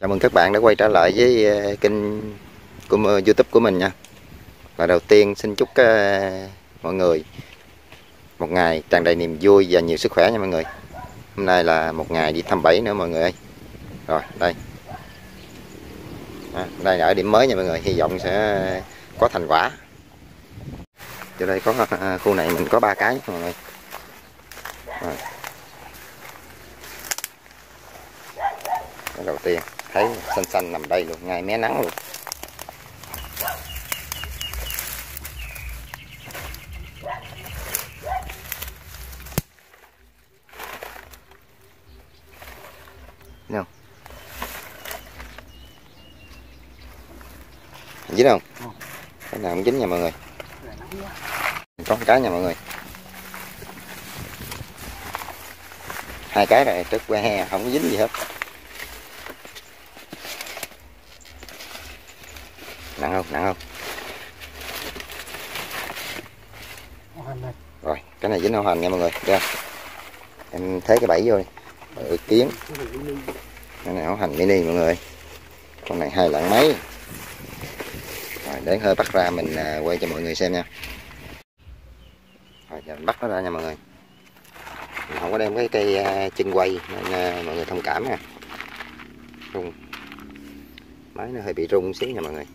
Chào mừng các bạn đã quay trở lại với kênh của YouTube của mình nha. Và đầu tiên xin chúc mọi người một ngày tràn đầy niềm vui và nhiều sức khỏe nha mọi người. Hôm nay là một ngày đi thăm bẫy nữa mọi người ơi. Rồi đây, đây là ở điểm mới nha mọi người, hy vọng sẽ có thành quả. Ở đây có khu này mình có 3 cái nha mọi người. Rồi. Cái đầu tiên thấy xanh xanh nằm đây luôn, ngay mé nắng luôn. Thấy không? Dính không? Cái nào cũng dính nha mọi người. Có một cái nha mọi người. 2 cái này trước que he không có dính gì hết. Nặng không? Nặng không? Rồi, cái này dính hổ hành nha mọi người. Đây. Em thấy cái bẫy vô đi. Kiến. Cái này hổ hành mini mọi người. Con này 2 lạng mấy. Rồi, để hơi bắt ra mình quay cho mọi người xem nha. Rồi, giờ mình bắt nó ra nha mọi người. Mình không có đem cái cây chân quay nên mọi người thông cảm nha. Rung. Máy nó hơi bị rung xíu nha mọi người.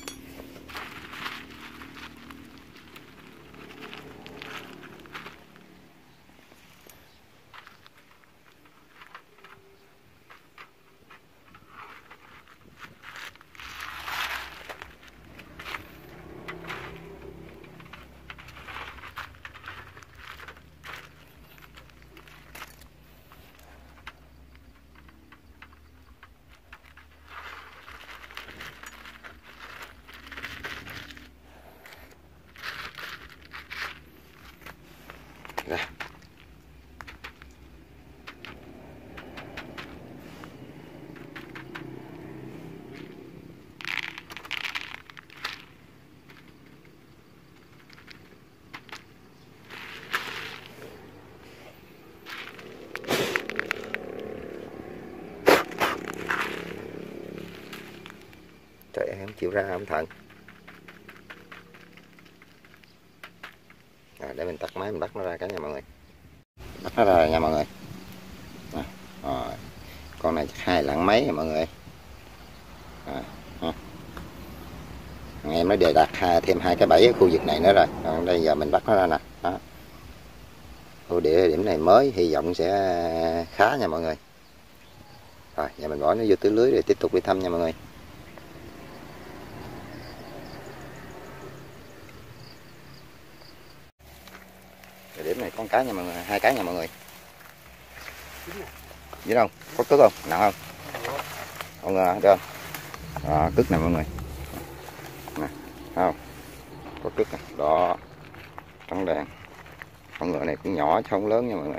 Ra. Trời ơi, không chịu ra ông Thần. Rồi, để mình tắt máy mình bắt nó ra cái nha mọi người. Bắt nó ra nha mọi người. Rồi. Con này chắc 2 lạng mấy nha mọi người. Em nó đề đạt thêm 2 cái bẫy ở khu vực này nữa rồi. Còn đây giờ mình bắt nó ra nè. Đó. Khu địa điểm này mới, hy vọng sẽ khá nha mọi người. Rồi, giờ mình bỏ nó vô tưới lưới rồi tiếp tục đi thăm nha mọi người. Điểm này con cái nha mọi người, 2 cái nha mọi người. Dính không? Có cước không? Nặng không? Con ngờ được không? Cước này mọi người. Nè, không? Có cước này. Đó. Trắng đèn. Con ngựa này cũng nhỏ chứ không lớn nha mọi người.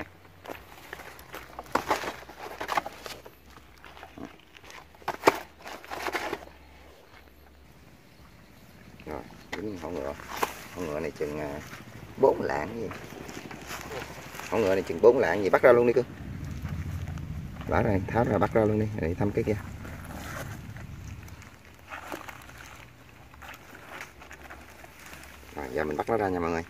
Rồi, dính con ngựa. Con ngựa này chừng 4 lạng gì. Con ngựa này chừng 4 lạng gì, bắt ra luôn đi cưng. Bỏ ra, tháo ra bắt ra luôn đi, để thăm cái kia. Rồi, giờ mình bắt nó ra nha mọi người.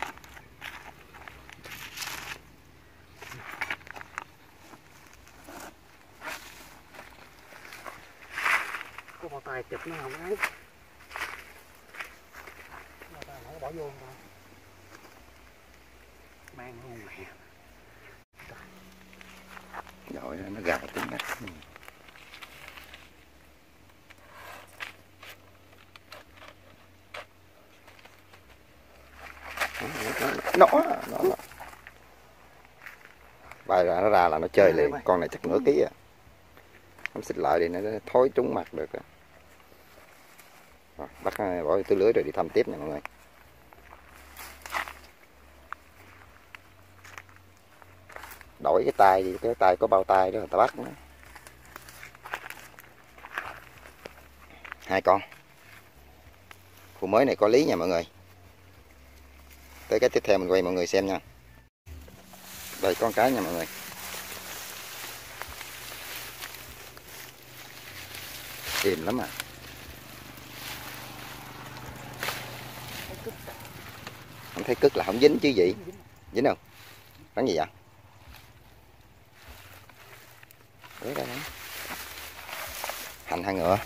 Có bao tay chụp nó không ấy. Bao tay nó bỏ vô rồi. Mang luôn mẹ. Rồi nó gài tính đất. Nó bài ra nó ra là nó chơi liền. Con này chắc nửa ký à. Không xích lại đi nó thối trúng mặt được á. Rồi, bắt bỏ túi lưới rồi đi thăm tiếp nha mọi người. Đổi cái tay đi, cái tay có bao tay đó người ta bắt nữa. 2 con. Khu mới này có lý nha mọi người. Tới cái tiếp theo mình quay mọi người xem nha. Đây con cái nha mọi người. Chìm lắm à. Không thấy cứt là không dính chứ gì. Dính không? Rắn gì vậy? Đấy đây. Hành hay ngựa?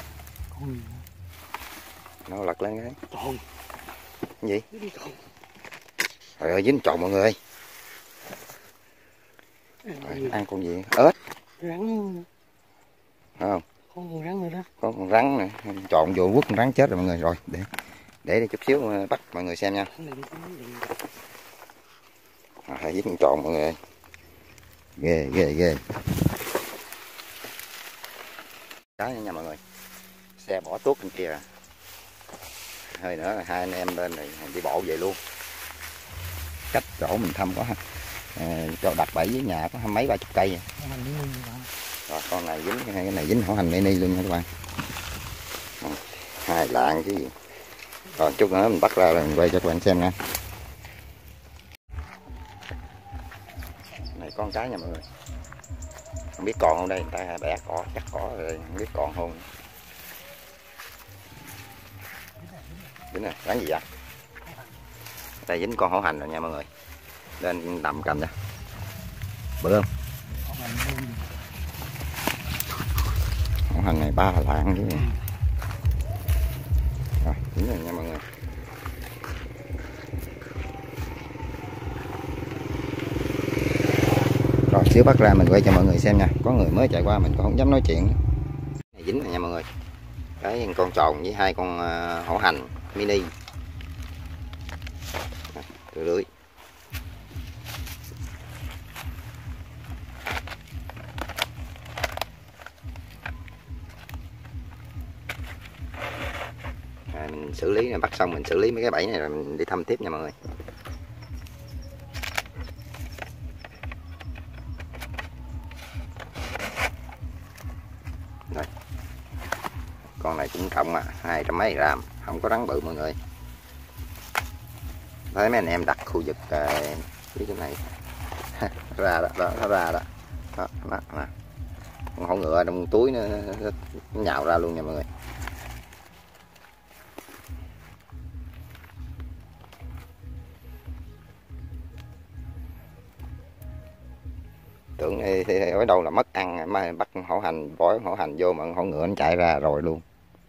Nó lật lên cái. Tròn. Cái gì? Dính tròn. Trời ơi, dính tròn mọi người. Rồi, ăn con gì? Ếch. Rắn. Phải không? Con rắn rồi đó. Có con rắn này, tròn vô quất con rắn chết rồi mọi người. Rồi, để chút xíu bắt mọi người xem nha. Hay dính con tròn mọi người. Ghê ghê ghê. Cái nha mọi người. Xe bỏ tuốt bên kia. Hơi nữa là hai anh em lên rồi đi bộ về luôn. Cách chỗ mình thăm có chỗ đặt bẫy với nhà có mấy 30 cây. Rồi con này dính, cái này dính hổ hành mini luôn nha các bạn. Hai lạng cái gì. Rồi chút nữa mình bắt ra rồi mình quay cho các bạn xem nha. Này con cái nha mọi người. Không biết còn không đây, người ta bẻ cỏ, chắc cỏ rồi, không biết còn không. Dính rồi, rắn gì vậy? Đây dính con hổ hành rồi nha mọi người. Lên đầm cầm nha. Bự không? Hổ hành này 3 lạng chứ. Rồi, dính rồi nha mọi người. Rồi xíu bắt ra mình quay cho mọi người xem nha. Có người mới chạy qua mình cũng không dám nói chuyện. Dính rồi nha mọi người. Cái con tròn với hai con hổ hành mini. Từ lưới. Mình xử lý bắt xong mình xử lý mấy cái bẫy này rồi mình đi thăm tiếp nha mọi người. Rồi. Con này cũng trọng à, 200 mấy gram, không có rắn bự mọi người. Thấy mấy anh em đặt khu vực cái này ra đó, nó ra đó. Đó, nè. Con hổ ngựa trong túi nó nhào ra luôn nha mọi người. Tưởng thì ở đâu là mất ăn mà bắt hổ hành, bỏ hổ hành vô mà hổ ngựa nó chạy ra rồi luôn.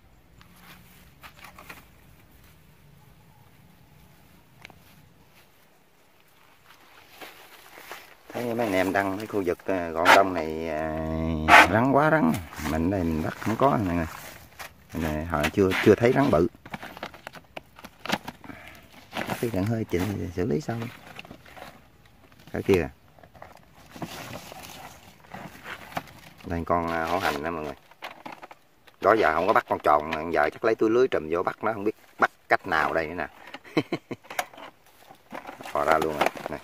Thấy mấy anh em đăng cái khu vực Gò Đông này rắn quá rắn, mình đây mình bắt không có này, này họ chưa thấy rắn bự. Cái gần hơi chỉnh xử lý xong. Cái kia à. Đây con hổ hành đó mọi người. Đó giờ không có bắt con tròn, giờ chắc lấy túi lưới trùm vô bắt nó, không biết bắt cách nào đây nữa nè. Thò ra luôn rồi. Này.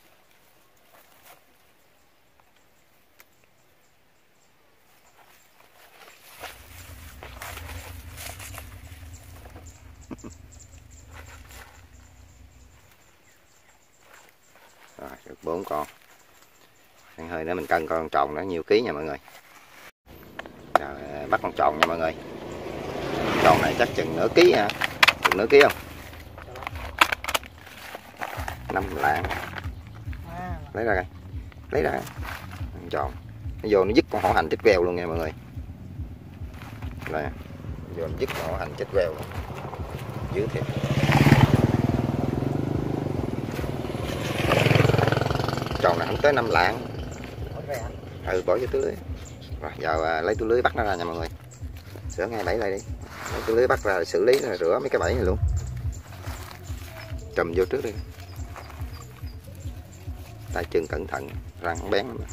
Rồi, được 4 con. Ăn hơi nữa mình cân con tròn nó nhiêu ký nha mọi người. Rồi, bắt con tròn nha mọi người. Tròn này chắc chừng nửa ký ha. Chừng nửa ký không? 5 lạng. Lấy ra coi. Lấy ra. Con tròn. Nó vô nó dứt con hổ hành chết queo luôn nha mọi người. Đây. Vô nó dứt con hổ hành chết queo luôn. Dữ thiệt. Tròn này không tới 5 lạng. Ừ, bỏ vô túi lưới. Rồi giờ lấy túi lưới bắt nó ra nha mọi người. Sửa ngay bẫy lại đi. Lấy túi lưới bắt ra xử lý rồi rửa mấy cái bẫy này luôn. Trùm vô trước đi. Tay chân cẩn thận, răng bén lắm.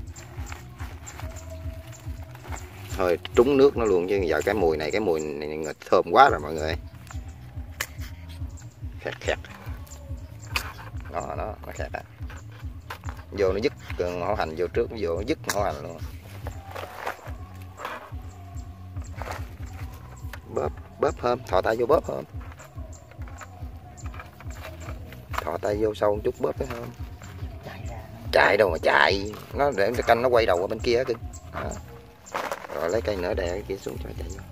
Thôi trúng nước nó luôn chứ giờ cái mùi này thơm quá rồi mọi người. Khẹt khẹt. Nó khẹt á. Vô nó dứt hổ hành vô trước, vô nó dứt hổ hành luôn. Bóp hôm, thò tay vô bóp hôm. Thò tay vô sâu một chút bóp cái hôm. Chạy đâu mà chạy, nó để cái canh nó quay đầu qua bên kia kìa. Rồi lấy cây nữa đè cái kia xuống cho chạy vô.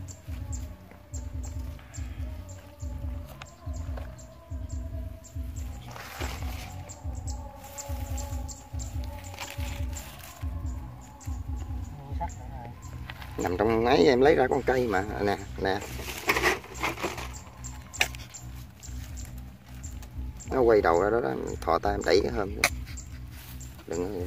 Nằm trong máy em lấy ra con cây mà nè nè, nó quay đầu ra đó, đó. Thò tay em đẩy cái hôm đó. Đừng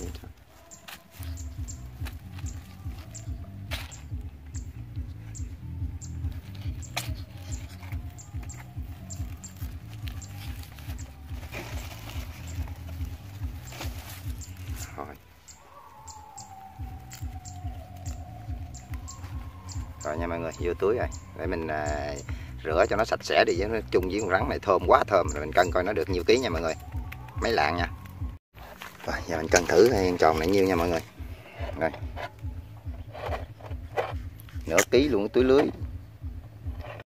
rồi nha mọi người, vô túi rồi để mình rửa cho nó sạch sẽ đi, với nó chung với con rắn này thơm quá thơm, rồi mình cân coi nó được nhiêu ký nha mọi người, mấy lạng nha. Rồi giờ mình cân thử hay tròn này nhiêu nha mọi người. Rồi nửa ký luôn túi lưới.